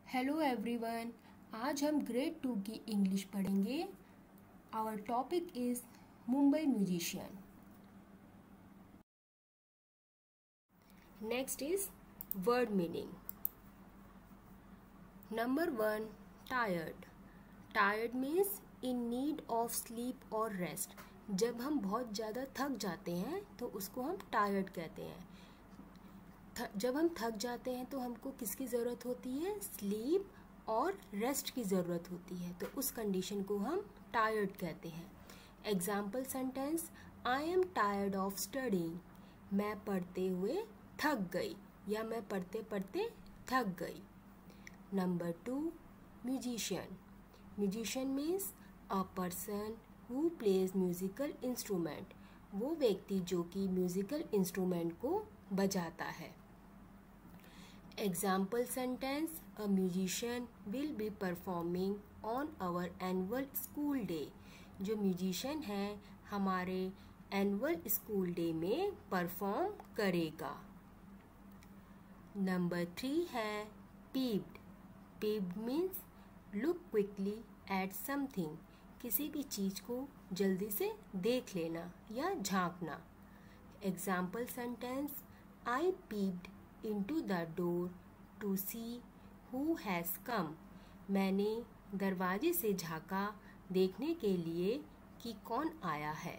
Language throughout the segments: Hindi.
हेलो एवरीवन, आज हम ग्रेड 2 की इंग्लिश पढ़ेंगे। Our topic is Mumbai musician. Next is word meaning. Number 1, tired. Tired means in need of sleep और रेस्ट। जब हम बहुत ज़्यादा थक जाते हैं तो उसको हम टायर्ड कहते हैं। जब हम थक जाते हैं तो हमको किसकी ज़रूरत होती है? स्लीप और रेस्ट की ज़रूरत होती है, तो उस कंडीशन को हम टायर्ड कहते हैं। Example sentence, I am tired of studying. मैं पढ़ते हुए थक गई या मैं पढ़ते पढ़ते थक गई। Number 2, musician. Musician means a person who plays musical instrument. वो व्यक्ति जो कि म्यूजिकल इंस्ट्रूमेंट को बजाता है। Example sentence, a musician will be performing on our annual school day. जो म्यूजिशियन है हमारे एनुअल स्कूल डे में परफॉर्म करेगा। नंबर 3 है peeved. Peeved means look quickly at something. किसी भी चीज को जल्दी से देख लेना या झांकना। Example sentence, I peeped into the door to see who has come. मैंने दरवाजे से झांका देखने के लिए कि कौन आया है।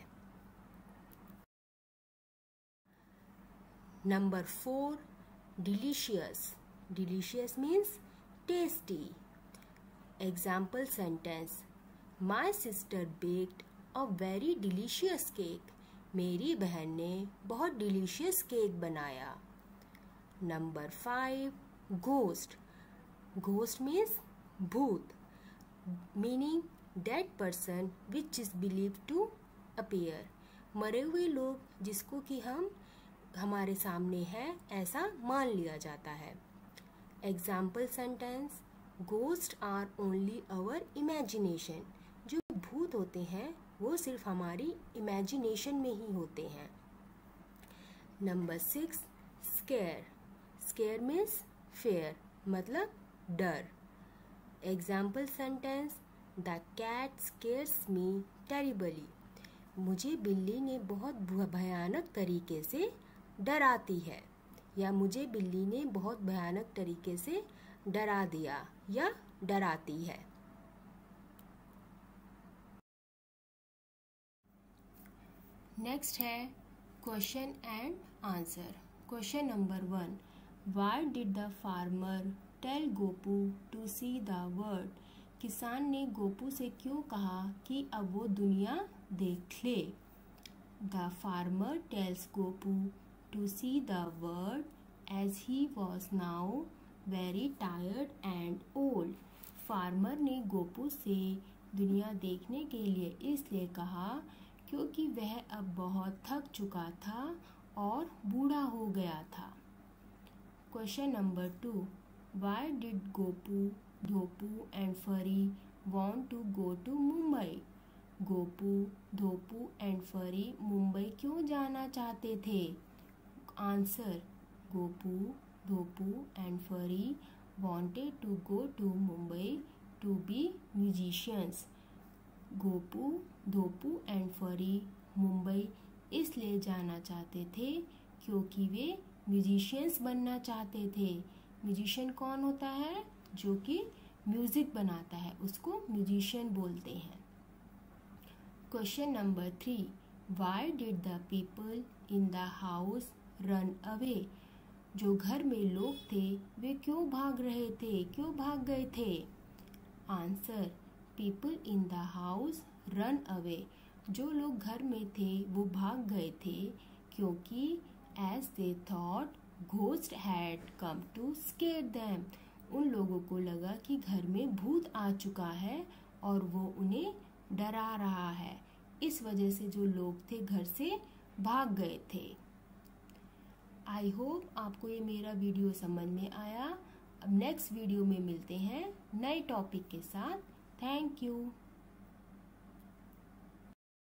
Number 4, delicious. Delicious means tasty. Example sentence, my sister baked a very delicious cake. मेरी बहन ने बहुत डिलीशियस केक बनाया। Number 5, ghost. घोस्ट मीन्स भूत, meaning dead person which is believe to appear. मरे हुए लोग जिसको कि हमारे सामने है ऐसा मान लिया जाता है। Example sentence, ghost are only our imagination. जो भूत होते हैं वो सिर्फ हमारी इमेजिनेशन में ही होते हैं। Number 6, scare. Scare means fear, मतलब डर। Example sentence, the cat scares me terribly. मुझे बिल्ली ने बहुत भयानक तरीके से डराती है, या मुझे बिल्ली ने बहुत भयानक तरीके से डरा दिया या डराती है। नेक्स्ट है question and answer. Question number 1, Why did the farmer tell Gopu to see the world? किसान ने गोपू से क्यों कहा कि अब वो दुनिया देख ले? The farmer tells Gopu to see the world as he was now very tired and old. Farmer ने गोपू से दुनिया देखने के लिए इसलिए कहा क्योंकि वह अब बहुत थक चुका था और बूढ़ा हो गया था। Question number 2, why did Gopu, Dhopu and फरी want to go to Mumbai? Gopu, Dhopu and Phari Mumbai क्यों जाना चाहते थे? Answer, Gopu, Dhopu and Phari wanted to go to Mumbai to be musicians. Gopu, Dhopu and Phari Mumbai इसलिए जाना चाहते थे क्योंकि वे म्यूजिशियंस बनना चाहते थे। म्यूजिशियन कौन होता है? जो कि म्यूजिक बनाता है, उसको म्यूजिशियन बोलते हैं। Question number 3, why did the people in the house run away? जो घर में लोग थे वे क्यों भाग रहे थे, क्यों भाग गए थे? Answer, people in the house run away. जो लोग घर में थे वो भाग गए थे क्योंकि as they thought ghost had come to scare them. उन लोगों को लगा कि घर में भूत आ चुका है और वो उन्हें डरा रहा है, इस वजह से जो लोग थे घर से भाग गए थे। आई होप आपको ये मेरा वीडियो समझ में आया। अब नेक्स्ट वीडियो में मिलते हैं नए टॉपिक के साथ। Thank you.